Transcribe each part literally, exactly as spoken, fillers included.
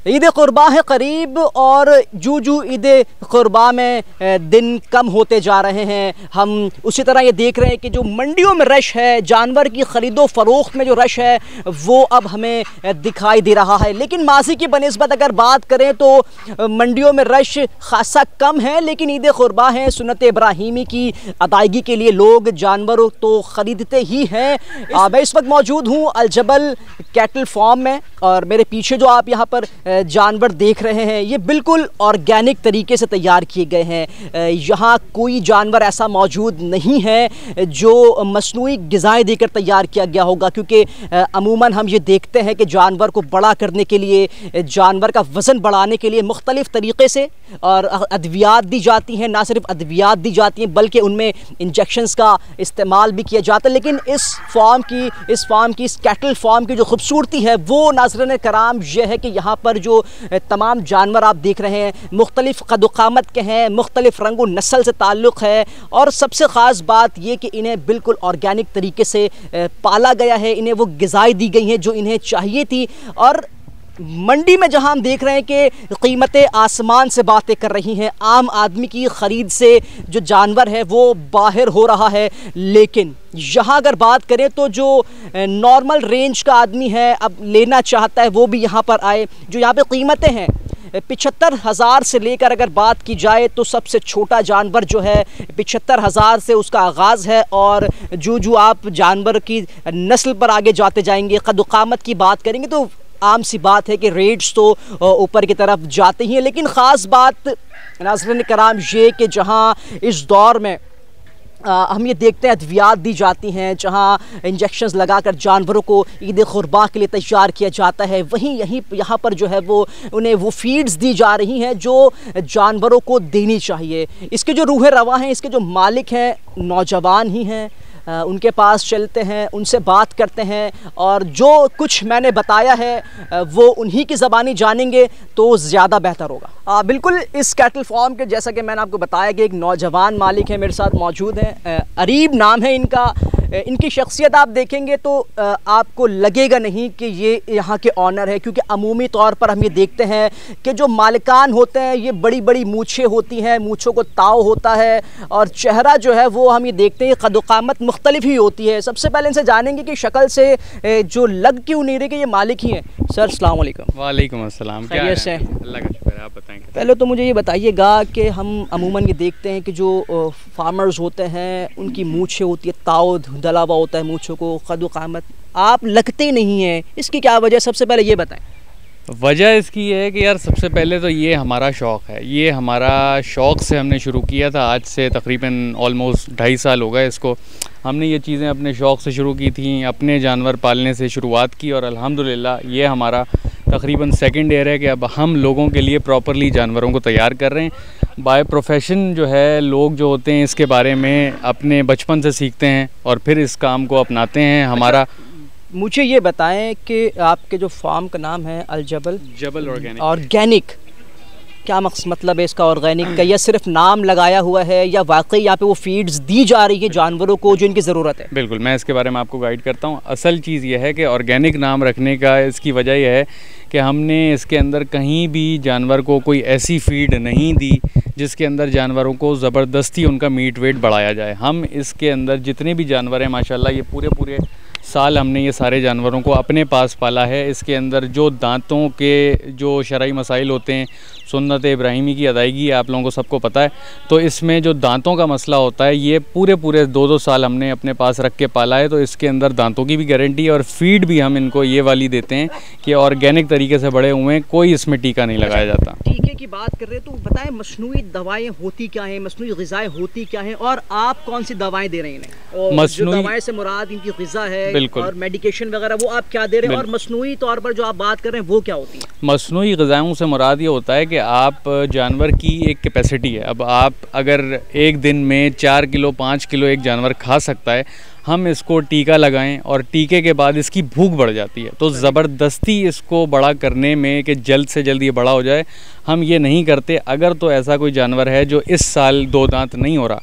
ईद क़ुरबा है करीब और जू जू ईद क़ुरबा में दिन कम होते जा रहे हैं। हम उसी तरह ये देख रहे हैं कि जो मंडियों में रश है, जानवर की ख़रीदो फ़रोख्त में जो रश है वो अब हमें दिखाई दे रहा है। लेकिन माजी की बनिस्बत अगर बात करें तो मंडियों में रश खासा कम है, लेकिन ईद क़ुरबा है, सुन्नत इब्राहीमी की अदायगी के लिए लोग जानवरों तो ख़रीदते ही हैं। मैं इस वक्त मौजूद हूँ अलजबल कैटल फार्म में और मेरे पीछे जो आप यहाँ पर जानवर देख रहे हैं ये बिल्कुल ऑर्गेनिक तरीके से तैयार किए गए हैं। यहाँ कोई जानवर ऐसा मौजूद नहीं है जो मसनूई ग़िज़ाएँ देकर तैयार किया गया होगा, क्योंकि अमूमन हम ये देखते हैं कि जानवर को बड़ा करने के लिए, जानवर का वज़न बढ़ाने के लिए मुख्तलिफ़ तरीक़े से और अद्वियात दी जाती हैं। ना सिर्फ अद्वियात दी जाती हैं बल्कि उनमें इंजेक्शंस का इस्तेमाल भी किया जाता है। लेकिन इस फार्म की इस फार्म की इस कैटल फार्म की जो खूबसूरती है वो नाज़रीन कराम ये है कि यहाँ पर जो तमाम जानवर आप देख रहे हैं मुख्तलिफ़ क़द-ओ-क़ामत के हैं, मुख्तलिफ़ रंग व नस्ल से ताल्लुक़ है और सबसे ख़ास बात ये कि इन्हें बिल्कुल ऑर्गेनिक तरीके से पाला गया है। इन्हें वो ग़िज़ाएँ दी गई हैं जो इन्हें चाहिए थी। और मंडी में जहां हम देख रहे हैं कि कीमतें आसमान से बातें कर रही हैं, आम आदमी की ख़रीद से जो जानवर है वो बाहर हो रहा है। लेकिन यहाँ अगर बात करें तो जो नॉर्मल रेंज का आदमी है अब लेना चाहता है वो भी यहाँ पर आए। जो यहाँ पे कीमतें हैं पिछहत्तर हज़ार से लेकर अगर बात की जाए तो सबसे छोटा जानवर जो है पिछहत्तर हज़ार से उसका आगाज़ है। और जो जो आप जानवर की नस्ल पर आगे जाते जाएंगे, क़द-ओ-क़ामत की बात करेंगे तो आम सी बात है कि रेट्स तो ऊपर की तरफ जाते ही हैं। लेकिन ख़ास बात नाज़रीन कराम ये कि जहाँ इस दौर में आ, हम ये देखते हैं अद्वियात दी जाती हैं, जहाँ इंजेक्शंस लगाकर जानवरों को ईद क़ुरबा के लिए तैयार किया जाता है, वहीं यहीं यहाँ पर जो है वो उन्हें वो फीड्स दी जा रही हैं जो जानवरों को देनी चाहिए। इसके जो रूह रवा हैं, इसके जो मालिक हैं नौजवान ही हैं। आ, उनके पास चलते हैं, उनसे बात करते हैं और जो कुछ मैंने बताया है आ, वो उन्हीं की ज़बानी जानेंगे तो ज़्यादा बेहतर होगा। आ, बिल्कुल इस कैटल फार्म के जैसा कि मैंने आपको बताया कि एक नौजवान मालिक है मेरे साथ मौजूद हैं, अरीब नाम है इनका। इनकी शख्सियत आप देखेंगे तो आपको लगेगा नहीं कि ये यहाँ के ऑनर है, क्योंकि अमूमी तौर पर हम ये देखते हैं कि जो मालिकान होते हैं ये बड़ी बड़ी मूछें होती हैं, मूछों को ताव होता है और चेहरा जो है वो हम ये देखते हैं क़द-ओ-क़ामत मुख्तलिफ ही होती है। सबसे पहले इनसे जानेंगे कि शक्ल से जो लग क्यों नहीं रही कि ये मालिक ही हैं। सर अस्सलाम वालेकुम। वालेकुम अस्सलाम। क्या से अल्लाह का शुक्र है, आप बताएं। पहले तो मुझे ये बताइएगा कि हम अमूमन ये देखते हैं कि जो फार्मर्स होते हैं उनकी मूछें होती है, ताव डला हुआ होता है मूछों को, क़द-ओ-क़ामत, आप लगते नहीं हैं, इसकी क्या वजह? सबसे पहले ये बताएं। वजह इसकी ये है कि यार सबसे पहले तो ये हमारा शौक़ है, ये हमारा शौक़ से हमने शुरू किया था। आज से तकरीबन ऑलमोस्ट ढाई साल हो गए इसको। हमने ये चीज़ें अपने शौक़ से शुरू की थी, अपने जानवर पालने से शुरुआत की और अल्हम्दुलिल्लाह ये हमारा तकरीबन सेकंड ईयर है कि अब हम लोगों के लिए प्रॉपरली जानवरों को तैयार कर रहे हैं। बाय प्रोफेशन जो है लोग जो होते हैं इसके बारे में अपने बचपन से सीखते हैं और फिर इस काम को अपनाते हैं। हमारा मुझे ये बताएं कि आपके जो फार्म का नाम है अलजबल जबल ऑर्गेनिक ऑर्गेनिक क्या मकसद मतलब है इसका ऑर्गेनिक का, या सिर्फ नाम लगाया हुआ है या वाकई यहाँ पे वो फीड्स दी जा रही है जानवरों को जो इनकी ज़रूरत है? बिल्कुल, मैं इसके बारे में आपको गाइड करता हूँ। असल चीज़ यह है कि ऑर्गेनिक नाम रखने का इसकी वजह यह है कि हमने इसके अंदर कहीं भी जानवर को कोई ऐसी फीड नहीं दी जिसके अंदर जानवरों को ज़बरदस्ती उनका मीट वेट बढ़ाया जाए। हम इसके अंदर जितने भी जानवर हैं माशाल्लाह ये पूरे पूरे साल हमने ये सारे जानवरों को अपने पास पाला है। इसके अंदर जो दांतों के जो शरई मसाइल होते हैं, सुन्नत इब्राहीमी की अदायगी आप लोगों को सबको पता है, तो इसमें जो दांतों का मसला होता है ये पूरे पूरे दो दो साल हमने अपने पास रख के पाला है। तो इसके अंदर दांतों की भी गारंटी है और फीड भी हम इनको ये वाली देते हैं कि ऑर्गेनिक तरीके से बड़े हुए हैं, कोई इसमें टीका नहीं लगाया जाता। टीके की बात कर रहे हैं तो बताएं मसनूई दवाएं होती क्या हैं, मसनूई ग़िज़ाएं होती क्या हैं और आप कौन सी दवाएं दे रहे हैं इन्हें? मसनूई दवाएं से मुराद इनकी ग़िज़ा है और मेडिकेशन वगैरह वो आप क्या दे रहे हैं, और मसनूई तौर पर जो आप बात कर रहे हैं वो क्या होती है? मसनूई ग़िज़ाओं से मुराद ये होता है कि आप जानवर की एक कैपेसिटी है, अब आप अगर एक दिन में चार किलो पाँच किलो एक जानवर खा सकता है, हम इसको टीका लगाएं और टीके के बाद इसकी भूख बढ़ जाती है, तो ज़बरदस्ती इसको बड़ा करने में कि जल्द से जल्द ये बड़ा हो जाए हम ये नहीं करते। अगर तो ऐसा कोई जानवर है जो इस साल दो दांत नहीं हो रहा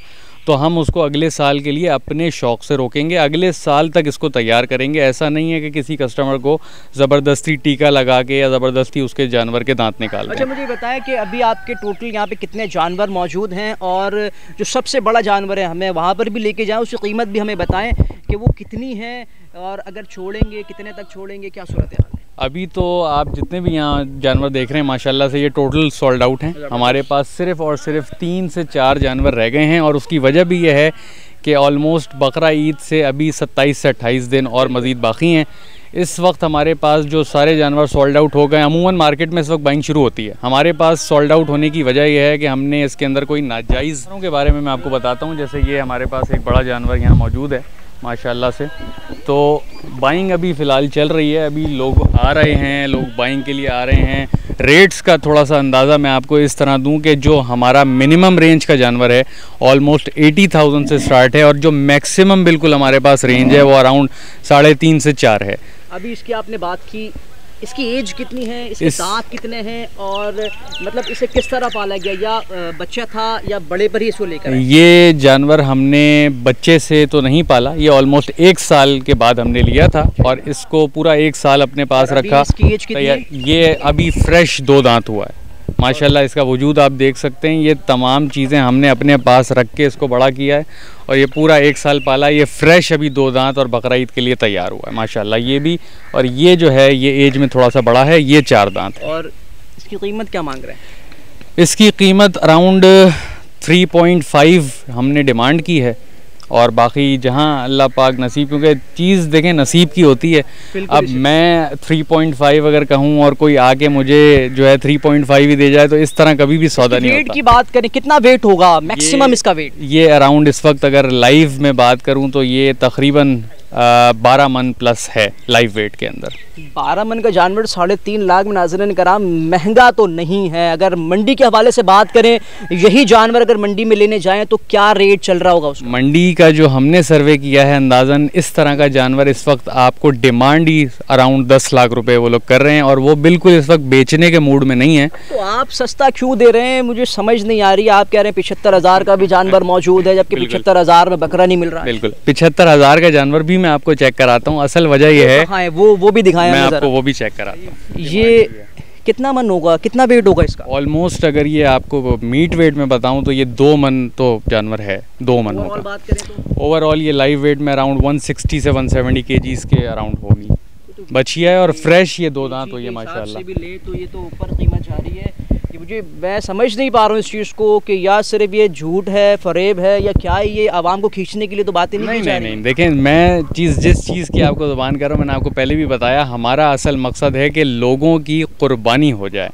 तो हम उसको अगले साल के लिए अपने शौक़ से रोकेंगे, अगले साल तक इसको तैयार करेंगे। ऐसा नहीं है कि किसी कस्टमर को ज़बरदस्ती टीका लगा के या ज़बरदस्ती उसके जानवर के दांत निकाल दें। अच्छा, मुझे बताएं कि अभी आपके टोटल यहाँ पे कितने जानवर मौजूद हैं, और जो सबसे बड़ा जानवर है हमें वहाँ पर भी लेके जाएं, उसकी कीमत भी हमें बताएं कि वो कितनी है, और अगर छोड़ेंगे कितने तक छोड़ेंगे, क्या सूरत है? अभी तो आप जितने भी यहाँ जानवर देख रहे हैं माशाल्लाह से ये टोटल सोल्ड आउट हैं। हमारे पास सिर्फ और सिर्फ तीन से चार जानवर रह गए हैं, और उसकी वजह भी यह है कि ऑलमोस्ट बकरा ईद से अभी सत्ताईस से अट्ठाईस दिन और मज़ीद बाकी हैं। इस वक्त हमारे पास जो सारे जानवर सोल्ड आउट हो गए। अमूमन मार्केट में इस वक्त बाइंग शुरू होती है, हमारे पास सोल्ड आउट होने की वजह यह है कि हमने इसके अंदर कोई नाजायज़ के बारे में मैं आपको बताता हूँ। जैसे ये हमारे पास एक बड़ा जानवर यहाँ मौजूद है माशाल्लाह से, तो बाइंग अभी फ़िलहाल चल रही है, अभी लोग आ रहे हैं, लोग बाइंग के लिए आ रहे हैं। रेट्स का थोड़ा सा अंदाज़ा मैं आपको इस तरह दूं कि जो हमारा मिनिमम रेंज का जानवर है ऑलमोस्ट एटी थाउजेंड से स्टार्ट है, और जो मैक्सिमम बिल्कुल हमारे पास रेंज है वो अराउंड साढ़े तीन से चार है। अभी इसकी आपने बात की, इसकी एज कितनी है, इसके इस... दांत कितने हैं, और मतलब इसे किस तरह पाला गया, या बच्चा था या बड़े पर ही इसको लेकर? ये जानवर हमने बच्चे से तो नहीं पाला, ये ऑलमोस्ट एक साल के बाद हमने लिया था, और इसको पूरा एक साल अपने पास रखा। इसकी एज कितनी है? ये अभी फ्रेश दो दांत हुआ है माशाल्लाह, इसका वजूद आप देख सकते हैं। ये तमाम चीज़ें हमने अपने पास रख के इसको बड़ा किया है, और ये पूरा एक साल पाला। ये फ्रेश अभी दो दांत और बकरा ईद के लिए तैयार हुआ है माशाल्लाह ये भी। और ये जो है ये एज में थोड़ा सा बड़ा है, ये चार दांत है। और इसकी कीमत क्या मांग रहे हैं? इसकी कीमत अराउंड थ्री पॉइंट फाइव हमने डिमांड की है, और बाकी जहां अल्लाह पाक नसीब, क्योंकि चीज़ देखें नसीब की होती है। अब मैं थ्री पॉइंट फाइव अगर कहूं और कोई आके मुझे जो है थ्री पॉइंट फाइव ही दे जाए तो इस तरह कभी भी सौदा नहीं होता। वेट की बात करें, कितना वेट होगा मैक्सिमम इसका वेट? ये अराउंड इस वक्त अगर लाइव में बात करूं तो ये तकरीबन बारह मन प्लस है लाइव वेट के अंदर। बारह मन का जानवर साढ़े तीन लाख में नाज़रीन कराम महंगा तो नहीं है। अगर मंडी के हवाले से बात करें, यही जानवर अगर मंडी में लेने जाएं तो क्या रेट चल रहा होगा उसका? मंडी का जो हमने सर्वे किया है अंदाज़न इस तरह का जानवर इस वक्त आपको डिमांड ही अराउंड दस लाख रुपए वो लोग कर रहे हैं, और वो बिल्कुल इस वक्त बेचने के मूड में नहीं है। तो आप सस्ता क्यों दे रहे हैं, मुझे समझ नहीं आ रही। आप कह रहे हैं पिछहत्तर हज़ार का भी जानवर मौजूद है, जबकि पिछहत्तर हज़ार में बकरा नहीं मिल रहा है। बिल्कुल, पिछहत्तर हज़ार का जानवर भी मैं आपको चेक कराता हूँ। असल वजह यह है, हाँ, वो वो भी दिखाया, मैं आपको वो भी चेक कराता हूँ। ये कितना मन होगा, कितना वेट होगा इसका? ऑलमोस्ट अगर ये आपको मीट वेट में बताऊं तो ये दो मन तो जानवर है, दो मन होगा। बात करें तो ओवरऑल ये लाइव वेट में अराउंड वन सिक्सटी से वन सेवेंटी केजीज के अराउंड होगी। बचिया है और फ्रेश ये दो दांत हुई है माशाल्लाह। भी ले तो ये तो ऊपर कीमत जा रही है। मुझे मैं समझ नहीं पा रहा हूँ इस चीज़ को कि या सिर्फ ये झूठ है, फरेब है, या क्या ये आवाम को खींचने के लिए तो बातें नहीं, नहीं की जा नहीं, नहीं देखें, मैं चीज़ जिस चीज़ की आपको ज़ुबान कर रहा हूँ मैंने आपको पहले भी बताया, हमारा असल मकसद है कि लोगों की कुर्बानी हो जाए।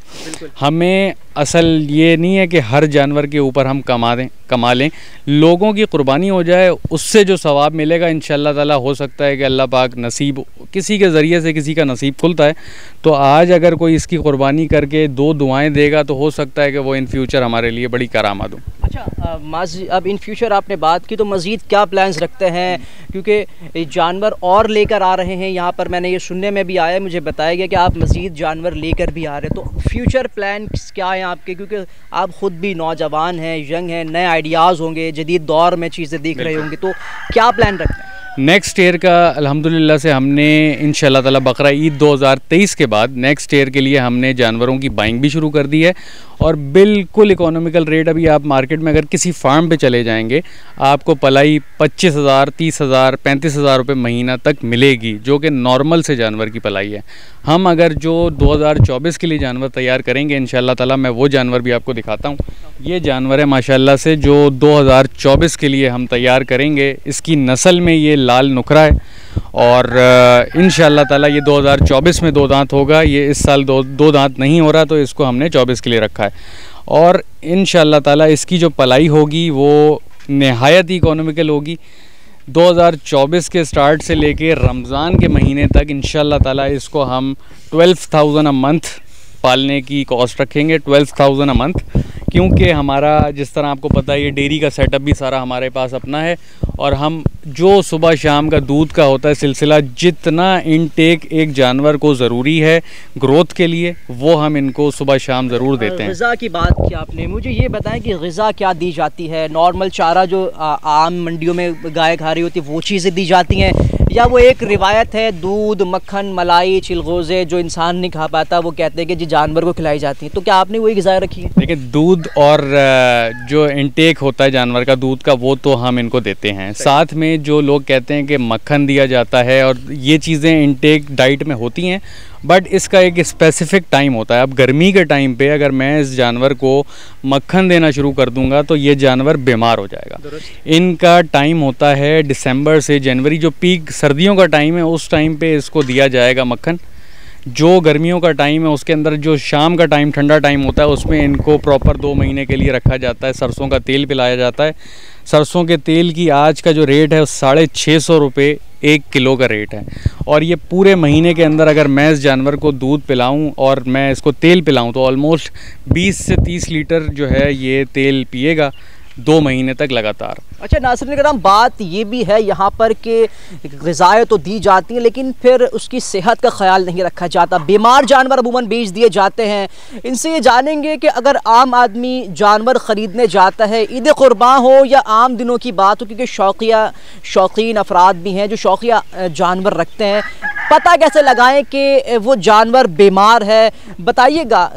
हमें असल ये नहीं है कि हर जानवर के ऊपर हम कमा दें कमा लें, लोगों की कुर्बानी हो जाए, उससे जो सवाब मिलेगा इंशाअल्लाह ताला हो सकता है कि अल्लाह पाक नसीब किसी के ज़रिए से किसी का नसीब खुलता है। तो आज अगर कोई इसकी कुर्बानी करके दो दुआएं देगा तो हो सकता है कि वो इन फ्यूचर हमारे लिए बड़ी करामत हो। अच्छा माजी, अब इन फ्यूचर आपने बात की तो मज़ीद क्या प्लान्स रखते हैं, क्योंकि जानवर और लेकर आ रहे हैं यहाँ पर, मैंने ये सुनने में भी आया, मुझे बताया गया कि आप मज़ीद जानवर लेकर भी आ रहे हैं, तो फ्यूचर प्लान क्या है आपके? क्योंकि आप ख़ुद भी नौजवान हैं, यंग हैं, नए आइडियाज़ होंगे, जदीद दौर में चीज़ें देख रहे होंगे, तो क्या प्लान रखते हैं? नेक्स्ट ईयर का अल्हम्दुलिल्लाह से हमने इंशाल्लाह ताला बकरा ईद दो हज़ार तेईस के बाद नेक्स्ट ईयर के लिए हमने जानवरों की बाइंग भी शुरू कर दी है, और बिल्कुल इकोनॉमिकल रेट अभी आप मार्केट में अगर किसी फार्म पे चले जाएंगे आपको पलाई पच्चीस हज़ार तीस हज़ार पैंतीस हज़ार रुपये महीना तक मिलेगी, जो कि नॉर्मल से जानवर की पलाई है। हम अगर जो दो हज़ार चौबीस के लिए जानवर तैयार करेंगे इंशाल्लाह ताला, मैं वो जानवर भी आपको दिखाता हूँ। ये जानवर है माशाल्लाह से जो दो हज़ार चौबीस के लिए हम तैयार करेंगे। इसकी नस्ल में ये लाल नुकरा है, और इंशाअल्लाह ताला ये दो हज़ार चौबीस में दो दांत होगा। ये इस साल दो दो दांत नहीं हो रहा, तो इसको हमने चौबीस के लिए रखा है, और इंशाअल्लाह ताला इसकी जो पलाई होगी वो नहायत ही इकोनॉमिकल होगी। दो हज़ार चौबीस के स्टार्ट से लेके रमज़ान के महीने तक इंशाअल्लाह ताला इसको हम ट्वेल्व थाउजेंड अ मंथ पालने की कॉस्ट रखेंगे, ट्वेल्व थाउजेंड अ मंथ, क्योंकि हमारा जिस तरह आपको पता है ये डेयरी का सेटअप भी सारा हमारे पास अपना है, और हम जो सुबह शाम का दूध का होता है सिलसिला, जितना इनटेक एक जानवर को ज़रूरी है ग्रोथ के लिए, वो हम इनको सुबह शाम ज़रूर देते हैं। ग़िज़ा की बात की आपने, मुझे ये बताएं कि ग़िज़ा क्या दी जाती है? नॉर्मल चारा जो आ, आम मंडियों में गाय खा रही होती है वो चीज़ें दी जाती हैं, या वो एक रिवायत है दूध, मक्खन, मलाई, चिलगोज़े जो इंसान नहीं खा पाता वो कहते हैं कि जी जानवर को खिलाई जाती है, तो क्या आपने वही ग़िज़ा रखी है? देखिए, दूध और जो इनटेक होता है जानवर का दूध का, वो तो हम इनको देते हैं। साथ में जो लोग कहते हैं कि मक्खन दिया जाता है, और ये चीज़ें इनटेक डाइट में होती हैं, बट इसका एक स्पेसिफिक टाइम होता है। अब गर्मी के टाइम पे अगर मैं इस जानवर को मक्खन देना शुरू कर दूंगा तो ये जानवर बीमार हो जाएगा। इनका टाइम होता है दिसंबर से जनवरी, जो पीक सर्दियों का टाइम है उस टाइम पे इसको दिया जाएगा मक्खन। जो गर्मियों का टाइम है उसके अंदर जो शाम का टाइम, ठंडा टाइम होता है, उसमें इनको प्रॉपर दो महीने के लिए रखा जाता है। सरसों का तेल पिलाया जाता है। सरसों के तेल की आज का जो रेट है साढ़े छः सौ रुपये एक किलो का रेट है, और ये पूरे महीने के अंदर अगर मैं इस जानवर को दूध पिलाऊं और मैं इसको तेल पिलाऊं तो ऑलमोस्ट बीस से तीस लीटर जो है ये तेल पिएगा दो महीने तक लगातार। अच्छा नाज़रीन कराम, बात ये भी है यहाँ पर कि ग़िज़ाएँ तो दी जाती हैं लेकिन फिर उसकी सेहत का ख्याल नहीं रखा जाता। बीमार जानवर अमूमन बेच दिए जाते हैं। इनसे ये जानेंगे कि अगर आम आदमी जानवर ख़रीदने जाता है, ईद क़ुरबान हो या आम दिनों की बात हो, क्योंकि शौकिया शौकीन अफराद भी हैं जो शौकिया जानवर रखते हैं, पता कैसे लगाएँ कि वो जानवर बीमार है? बताइएगा,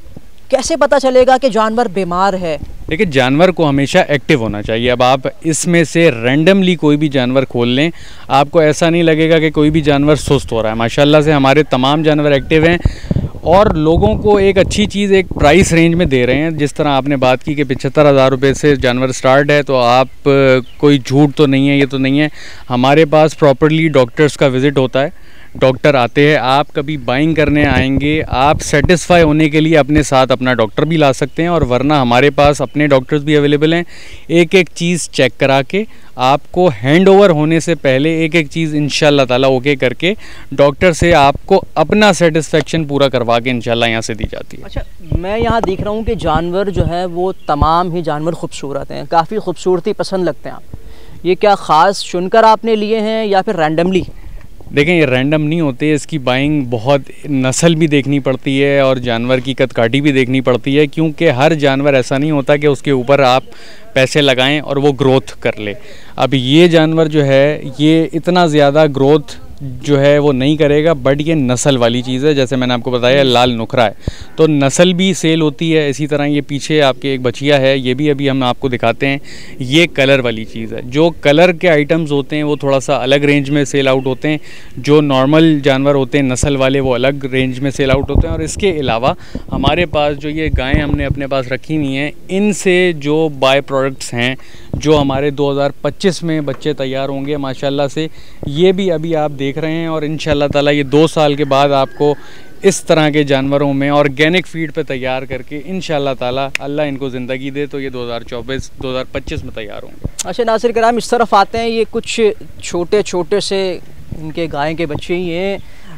कैसे पता चलेगा कि जानवर बीमार है? देखिए, जानवर को हमेशा एक्टिव होना चाहिए। अब आप इसमें से रैंडमली कोई भी जानवर खोल लें, आपको ऐसा नहीं लगेगा कि कोई भी जानवर सुस्त हो रहा है। माशाल्लाह से हमारे तमाम जानवर एक्टिव हैं, और लोगों को एक अच्छी चीज़ एक प्राइस रेंज में दे रहे हैं। जिस तरह आपने बात की कि पचहत्तर हज़ार रुपये से जानवर स्टार्ट है, तो आप कोई झूठ तो नहीं है, ये तो नहीं है। हमारे पास प्रॉपरली डॉक्टर्स का विज़िट होता है, डॉक्टर आते हैं। आप कभी बाइंग करने आएंगे, आप सेटिस्फाई होने के लिए अपने साथ अपना डॉक्टर भी ला सकते हैं, और वरना हमारे पास अपने डॉक्टर्स भी अवेलेबल हैं। एक एक चीज़ चेक करा के आपको हैंड ओवर होने से पहले एक एक चीज़ इंशाल्लाह ताला ओके करके डॉक्टर से आपको अपना सेटिस्फेक्शन पूरा करवा के इंशाल्लाह यहाँ से दी जाती है। अच्छा, मैं यहाँ देख रहा हूँ कि जानवर जो है वो तमाम ही जानवर खूबसूरत हैं, काफ़ी खूबसूरती पसंद लगते हैं आप। ये क्या ख़ास चुनकर आपने लिए हैं या फिर रैंडमली? देखें, ये रैंडम नहीं होते, इसकी बाइंग बहुत नस्ल भी देखनी पड़ती है और जानवर की कदकाठी भी देखनी पड़ती है, क्योंकि हर जानवर ऐसा नहीं होता कि उसके ऊपर आप पैसे लगाएं और वो ग्रोथ कर ले। अब ये जानवर जो है ये इतना ज़्यादा ग्रोथ जो है वो नहीं करेगा, बट ये नस्ल वाली चीज़ है। जैसे मैंने आपको बताया लाल नुखरा है, तो नस्ल भी सेल होती है। इसी तरह ये पीछे आपके एक बछिया है, ये भी अभी हम आपको दिखाते हैं। ये कलर वाली चीज़ है। जो कलर के आइटम्स होते हैं वो थोड़ा सा अलग रेंज में सेल आउट होते हैं, जो नॉर्मल जानवर होते हैं नस्ल वाले वो अलग रेंज में सेल आउट होते हैं। और इसके अलावा हमारे पास जो ये गायें हमने अपने पास रखी हुई हैं, इनसे जो बाय प्रोडक्ट्स हैं जो हमारे दो हज़ार पच्चीस में बच्चे तैयार होंगे माशाल्लाह से, ये भी अभी आप देख रहे हैं। और इंशाल्लाह ताला ये दो साल के बाद आपको इस तरह के जानवरों में ऑर्गेनिक फीड पे तैयार करके इंशाल्लाह ताला अल्लाह इनको ज़िंदगी दे तो ये दो हज़ार चौबीस दो हज़ार पच्चीस में तैयार होंगे। अच्छा नासिर कराम, इस तरफ आते हैं, ये कुछ छोटे छोटे से इनके गाय के बच्चे ही हैं।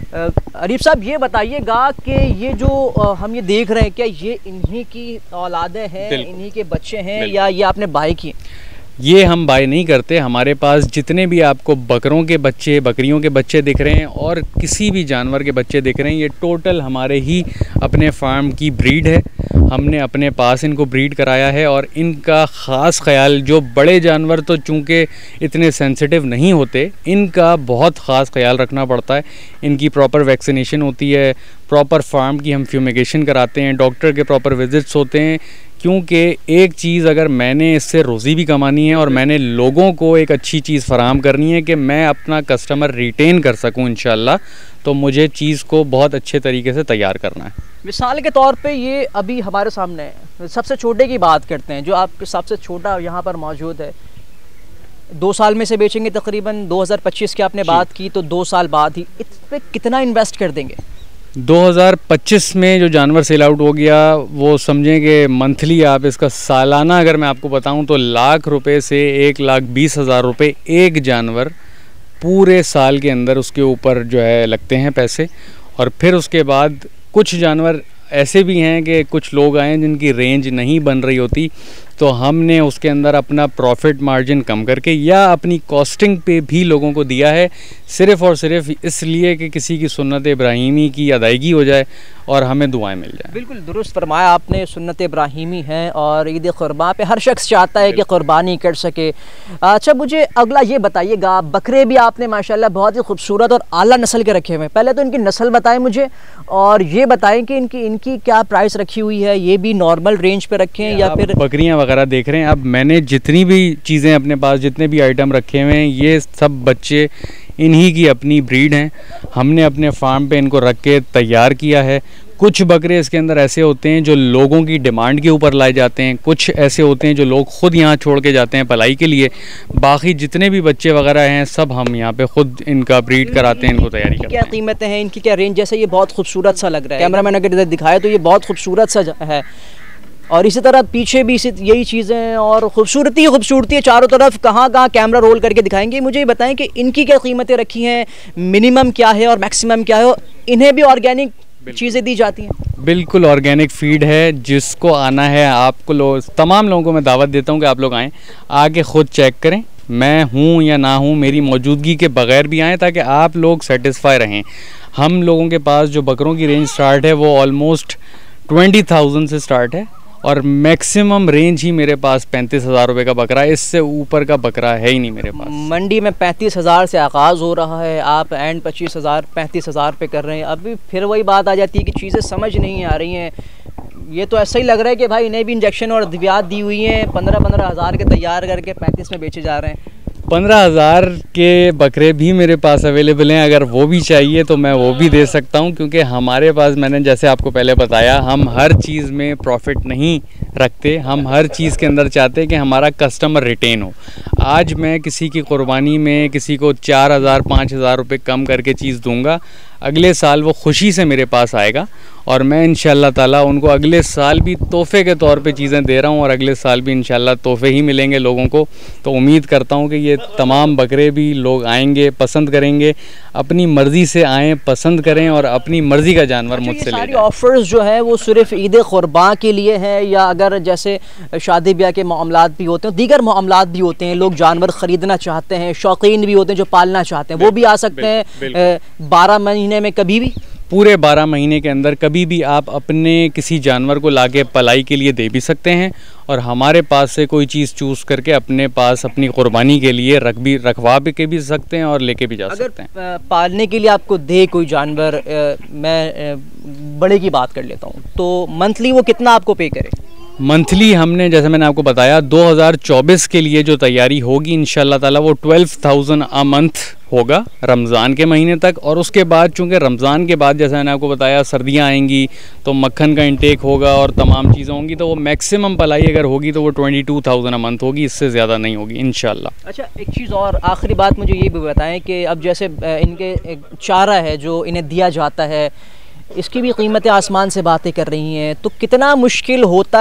अरीफ साहब, ये बताइएगा कि ये जो हम ये देख रहे हैं, क्या ये इन्हीं की औलादें हैं, इन्हीं के बच्चे हैं, या ये आपने बाय किए? ये हम बाय नहीं करते। हमारे पास जितने भी आपको बकरों के बच्चे, बकरियों के बच्चे दिख रहे हैं और किसी भी जानवर के बच्चे दिख रहे हैं, ये टोटल हमारे ही अपने फार्म की ब्रीड है। हमने अपने पास इनको ब्रीड कराया है, और इनका ख़ास ख्याल, जो बड़े जानवर तो चूँकि इतने सेंसिटिव नहीं होते, इनका बहुत ख़ास ख्याल रखना पड़ता है। इनकी प्रॉपर वैक्सीनेशन होती है, प्रॉपर फार्म की हम फ्यूमिगेशन कराते हैं, डॉक्टर के प्रॉपर विजिट्स होते हैं। क्योंकि एक चीज़, अगर मैंने इससे रोज़ी भी कमानी है और मैंने लोगों को एक अच्छी चीज़ फराहम करनी है कि मैं अपना कस्टमर रिटेन कर सकूं इंशाल्लाह, तो मुझे चीज़ को बहुत अच्छे तरीके से तैयार करना है। मिसाल के तौर पे ये अभी हमारे सामने है, सबसे छोटे की बात करते हैं, जो आपके सबसे छोटा यहाँ पर मौजूद है, दो साल में से बेचेंगे तकरीबन दो हज़ार पच्चीस की आपने बात की, तो दो साल बाद ही इस पर कितना इन्वेस्ट कर देंगे? दो हज़ार पच्चीस में जो जानवर सेल आउट हो गया, वो समझें कि मंथली आप इसका सालाना अगर मैं आपको बताऊं तो लाख रुपए से एक लाख बीस हज़ार रुपये एक जानवर पूरे साल के अंदर उसके ऊपर जो है लगते हैं पैसे। और फिर उसके बाद कुछ जानवर ऐसे भी हैं कि कुछ लोग आए जिनकी रेंज नहीं बन रही होती, तो हमने उसके अंदर अपना प्रॉफिट मार्जिन कम करके या अपनी कॉस्टिंग पे भी लोगों को दिया है, सिर्फ़ और सिर्फ इसलिए कि किसी की सुन्नत इब्राहीमी की अदायगी हो जाए और हमें दुआएं मिल जाएं। बिल्कुल दुरुस्त फरमाया आपने, सुन्नत इब्राहीमी है और ईद कुर्बा पे हर शख्स चाहता है कि कुर्बानी कर सके। अच्छा मुझे अगला ये बताइएगा, बकरे भी आपने माशाल्लाह बहुत ही खूबसूरत और आला नस्ल के रखे हुए हैं, पहले तो इनकी नस्ल बताएं मुझे और ये बताएं कि इनकी इनकी क्या प्राइस रखी हुई है, ये भी नॉर्मल रेंज पे रखे हैं या फिर बकरियां वगैरह देख रहे हैं। अब मैंने जितनी भी चीज़ें अपने पास, जितने भी आइटम रखे हुए हैं, ये सब बच्चे इन्हीं की अपनी ब्रीड हैं। हमने अपने फार्म पे इनको रख के तैयार किया है। कुछ बकरे इसके अंदर ऐसे होते हैं जो लोगों की डिमांड के ऊपर लाए जाते हैं, कुछ ऐसे होते हैं जो लोग ख़ुद यहाँ छोड़ के जाते हैं पलाई के लिए। बाकी जितने भी बच्चे वगैरह हैं सब हम यहाँ पे ख़ुद इनका ब्रीड कराते हैं, इनको तैयारी करते हैं। क्या कीमतें हैं इनकी, क्या रेंज? जैसे ये बहुत खूबसूरत सा लग रहा है, कैमरा मैन अगर इधर दिखाए तो ये बहुत खूबसूरत सा है और इसी तरह पीछे भी इसी यही चीज़ें और खूबसूरती खूबसूरती है चारों तरफ। कहाँ कहाँ कैमरा रोल करके दिखाएंगे, मुझे ये बताएं कि इनकी क्या कीमतें रखी हैं, मिनिमम क्या है और मैक्सिमम क्या है? इन्हें भी ऑर्गेनिक चीज़ें दी जाती हैं? बिल्कुल ऑर्गेनिक फीड है। जिसको आना है, आपको लो तमाम लोगों को मैं दावत देता हूँ कि आप लोग आएँ, आके ख़ुद चेक करें, मैं हूँ या ना हूँ, मेरी मौजूदगी के बगैर भी आएँ ताकि आप लोग सेटिस्फाई रहें। हम लोगों के पास जो बकरों की रेंज स्टार्ट है वो ऑलमोस्ट ट्वेंटी थाउजेंड से स्टार्ट है और मैक्सिमम रेंज ही मेरे पास पैंतीस हज़ार रुपये का बकरा है, इससे ऊपर का बकरा है ही नहीं मेरे पास। मंडी में पैंतीस हज़ार से आगाज़ हो रहा है, आप एंड पच्चीस हज़ार पैंतीस हज़ार पे कर रहे हैं। अभी फिर वही बात आ जाती है कि चीज़ें समझ नहीं आ रही हैं। ये तो ऐसा ही लग रहा है कि भाई इन्हें भी इंजेक्शन और अद्वियात दी हुई हैं, पंद्रह पंद्रह हज़ार के तैयार करके पैंतीस में बेचे जा रहे हैं। पंद्रह हज़ार के बकरे भी मेरे पास अवेलेबल हैं, अगर वो भी चाहिए तो मैं वो भी दे सकता हूं, क्योंकि हमारे पास, मैंने जैसे आपको पहले बताया, हम हर चीज़ में प्रॉफिट नहीं रखते। हम हर चीज़ के अंदर चाहते हैं कि हमारा कस्टमर रिटेन हो। आज मैं किसी की कुर्बानी में किसी को चार हज़ार पाँच हज़ार रुपये कम करके चीज़ दूंगा, अगले साल वो खुशी से मेरे पास आएगा और मैं इंशाल्लाह ताला उनको अगले साल भी तोहफ़े के तौर पे चीज़ें दे रहा हूँ और अगले साल भी इंशाल्लाह तोहफ़े ही मिलेंगे लोगों को। तो उम्मीद करता हूँ कि ये तमाम बकरे भी लोग आएंगे, पसंद करेंगे, अपनी मर्ज़ी से आएँ, पसंद करें और अपनी मर्ज़ी का जानवर मुझसे ले जाएं। ऑफ़र्स जो है वो सिर्फ ईद कुर्बान के लिए है या अगर जैसे शादी ब्याह के मामलात भी होते हैं, दीगर मामलात भी होते हैं, लोग जानवर ख़रीदना चाहते हैं, शौकीन भी होते हैं जो पालना चाहते हैं, वो भी आ सकते हैं बारह महीने में कभी भी? पूरे बारह महीने के अंदर कभी भी आप अपने किसी जानवर को लाके पलाई के लिए दे भी सकते हैं और हमारे पास से कोई चीज़ चूज़ करके अपने पास अपनी कुर्बानी के लिए रख भी रखवा भी के भी सकते हैं और लेके भी जा अगर सकते हैं। पालने के लिए आपको दे कोई जानवर, आ, मैं आ, बड़े की बात कर लेता हूँ, तो मंथली वो कितना आपको पे करे? मंथली हमने, जैसे मैंने आपको बताया, दो हज़ार चौबीस के लिए जो तैयारी होगी इंशाल्लाह ताला वो ट्वेल्व थाउजेंड अ मंथ होगा रमज़ान के महीने तक। और उसके बाद, चूँकि रमज़ान के बाद जैसे मैंने आपको बताया सर्दियाँ आएंगी तो मक्खन का इंटेक होगा और तमाम चीज़ें होंगी, तो वो मैक्सिमम पलाई अगर होगी तो वो twenty two thousand a month होगी, इससे ज़्यादा नहीं होगी इंशाल्लाह। अच्छा, एक चीज़ और आखिरी बात मुझे ये भी बताएं कि अब जैसे इनके चारा है जो इन्हें दिया जाता है, इसकी भी कीमतें आसमान से बातें कर रही हैं, तो कितना मुश्किल होता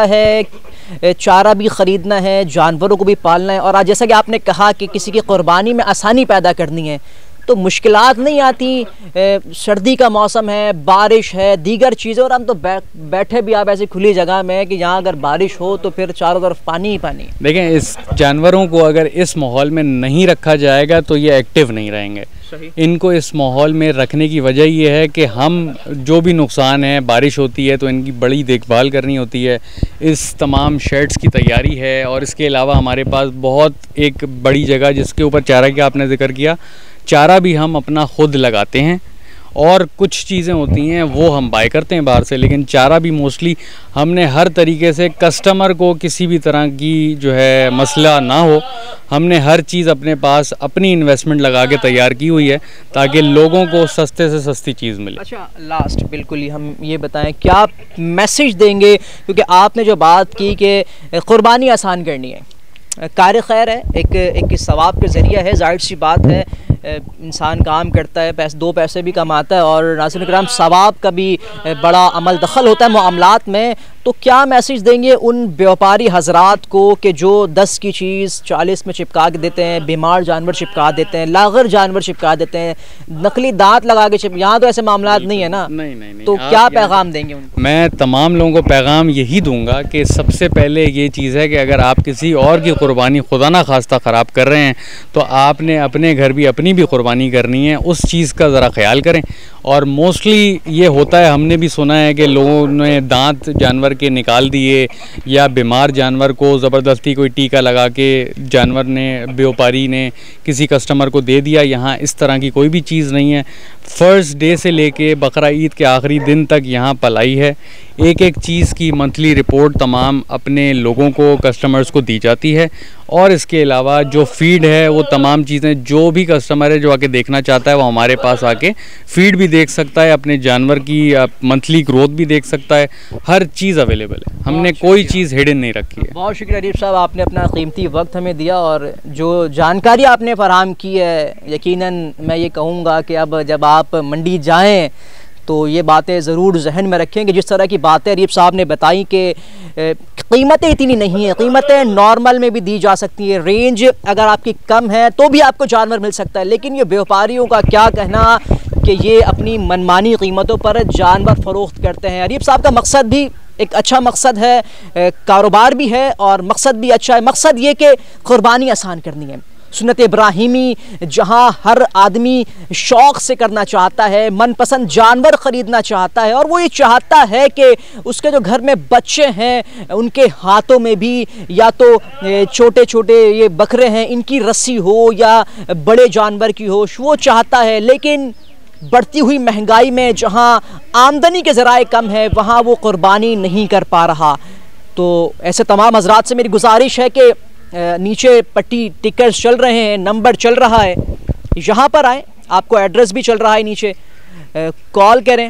है चारा भी ख़रीदना है, जानवरों को भी पालना है, और आज जैसा कि आपने कहा कि किसी की कुर्बानी में आसानी पैदा करनी है तो मुश्किलात नहीं आती? सर्दी का मौसम है, बारिश है, दीगर चीज़ें, और हम तो बै, बैठे भी आप ऐसी खुली जगह में कि यहाँ अगर बारिश हो तो फिर चारों तरफ पानी ही पानी। देखें, इस जानवरों को अगर इस माहौल में नहीं रखा जाएगा तो ये एक्टिव नहीं रहेंगे। इनको इस माहौल में रखने की वजह ये है कि हम जो भी नुकसान है, बारिश होती है तो इनकी बड़ी देखभाल करनी होती है, इस तमाम शेड्स की तैयारी है, और इसके अलावा हमारे पास बहुत एक बड़ी जगह जिसके ऊपर चारा का आपने जिक्र किया, चारा भी हम अपना खुद लगाते हैं और कुछ चीज़ें होती हैं वो हम बाय करते हैं बाहर से, लेकिन चारा भी मोस्टली हमने हर तरीके से कस्टमर को किसी भी तरह की जो है मसला ना हो, हमने हर चीज़ अपने पास अपनी इन्वेस्टमेंट लगा के तैयार की हुई है ताकि लोगों को सस्ते से सस्ती चीज़ मिले। अच्छा, लास्ट बिल्कुल ही हम ये बताएं, क्या मैसेज देंगे, क्योंकि आपने जो बात की कि कुर्बानी आसान करनी है, कार खैर है, एक एक सवाब के ज़रिया है, जाहिर सी बात है, इंसान काम करता है, पैसे दो पैसे भी कमाता है और नाज़रीन किराम सवाब का भी बड़ा अमल दखल होता है मामलात में। तो क्या मैसेज देंगे उन व्यापारी हजरात को कि जो दस की चीज़ चालीस में चिपका के देते हैं, बीमार जानवर चिपका देते हैं, लागर जानवर चिपका देते हैं, नकली दांत लगा के चिप, यहाँ तो ऐसे मामला नहीं है ना। नहीं नहीं नहीं। तो क्या पैगाम देंगे उनको? मैं तमाम लोगों को पैगाम यही दूंगा कि सबसे पहले ये चीज़ है कि अगर आप किसी और की कुर्बानी खुदा ना खास्ता ख़राब कर रहे हैं तो आपने अपने घर भी अपनी भी कुर्बानी करनी है, उस चीज़ का ज़रा ख्याल करें। और मोस्टली ये होता है, हमने भी सुना है कि लोगों ने दांत जानवर के निकाल दिए या बीमार जानवर को ज़बरदस्ती कोई टीका लगा के जानवर ने, व्यापारी ने किसी कस्टमर को दे दिया। यहाँ इस तरह की कोई भी चीज़ नहीं है। फ़र्स्ट डे से लेके बकरा ईद के आखिरी दिन तक यहाँ पलाई है। एक एक चीज़ की मंथली रिपोर्ट तमाम अपने लोगों को, कस्टमर्स को दी जाती है। और इसके अलावा जो फीड है वो तमाम चीज़ें, जो भी कस्टमर है जो आके देखना चाहता है वो हमारे पास आके फीड भी देख सकता है, अपने जानवर की मंथली ग्रोथ भी देख सकता है। हर चीज़ अवेलेबल है, हमने कोई चीज़ हिडन नहीं रखी है। बहुत शुक्रिया अरीफ साहब, आपने अपना कीमती वक्त हमें दिया और जो जानकारी आपने फराहम की है, यकीनन मैं ये कहूँगा कि अब जब आप मंडी जाएँ तो ये बातें ज़रूर जहन में रखेंगे। जिस तरह की बातें अरीफ साहब ने बताई कि कीमतें इतनी नहीं है, कीमतें नॉर्मल में भी दी जा सकती है, रेंज अगर आपकी कम है तो भी आपको जानवर मिल सकता है। लेकिन ये व्यापारियों का क्या कहना कि ये अपनी मनमानी कीमतों पर जानवर फ़रोख्त करते हैं। अरीफ साहब का मकसद भी एक अच्छा मकसद है, कारोबार भी है और मकसद भी अच्छा है। मकसद ये कि कुर्बानी आसान करनी है, सुन्नत इब्राहिमी जहाँ हर आदमी शौक़ से करना चाहता है, मनपसंद जानवर ख़रीदना चाहता है और वो ये चाहता है कि उसके जो घर में बच्चे हैं उनके हाथों में भी या तो छोटे छोटे ये बकरे हैं इनकी रस्सी हो या बड़े जानवर की हो, वो चाहता है। लेकिन बढ़ती हुई महंगाई में जहाँ आमदनी के ज़राए कम है वहाँ वो कुर्बानी नहीं कर पा रहा। तो ऐसे तमाम हज़रात से मेरी गुजारिश है कि नीचे पट्टी टिकट्स चल रहे हैं, नंबर चल रहा है, यहाँ पर आएँ, आपको एड्रेस भी चल रहा है नीचे, कॉल करें,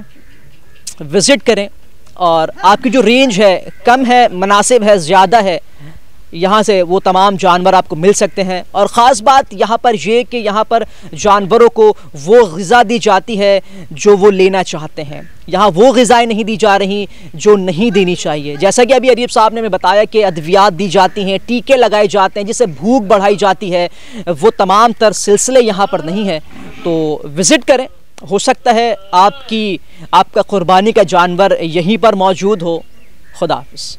विज़िट करें और आपकी जो रेंज है कम है, मुनासिब है, ज़्यादा है, यहाँ से वो तमाम जानवर आपको मिल सकते हैं। और ख़ास बात यहाँ पर ये कि यहाँ पर जानवरों को वो ग़िज़ा दी जाती है जो वो लेना चाहते हैं, यहाँ वो ग़िज़ाएँ नहीं दी जा रही जो नहीं देनी चाहिए। जैसा कि अभी अरीफ साहब ने हमें बताया कि अद्वियात दी जाती हैं, टीके लगाए जाते हैं जिससे भूख बढ़ाई जाती है, वो तमाम तर सिलसिले यहाँ पर नहीं है। तो विज़िट करें, हो सकता है आपकी आपका कुर्बानी का जानवर यहीं पर मौजूद हो। खुदा हाफ़िज़।